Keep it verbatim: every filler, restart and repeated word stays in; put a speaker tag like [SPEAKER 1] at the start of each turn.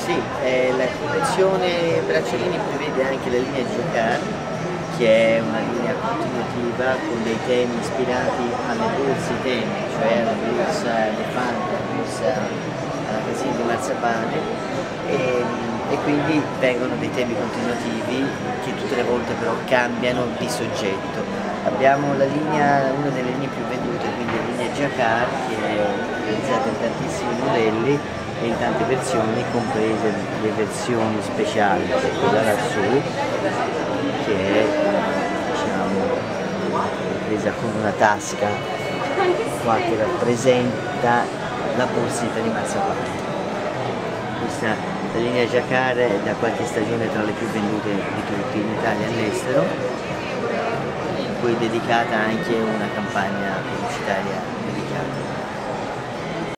[SPEAKER 1] Sì, eh, la collezione bracciolini prevede anche la linea Jacquard, che è una linea continuativa con dei temi ispirati alle borse temi, cioè alla borsa elefante, alla borsa alla casina di marzapane, e, e quindi vengono dei temi continuativi che tutte le volte però cambiano di soggetto. Abbiamo la linea, una delle linee più vendute, quindi la linea Jacquard, che è realizzata in tantissimi modelli e in tante versioni, comprese le versioni speciali, cioè quella lassù, che è, diciamo, presa con una tasca qua che rappresenta la borsetta di marzapane. Questa la linea Jacquard è da qualche stagione tra le più vendute di tutti in Italia e all'estero, poi è dedicata anche una campagna pubblicitaria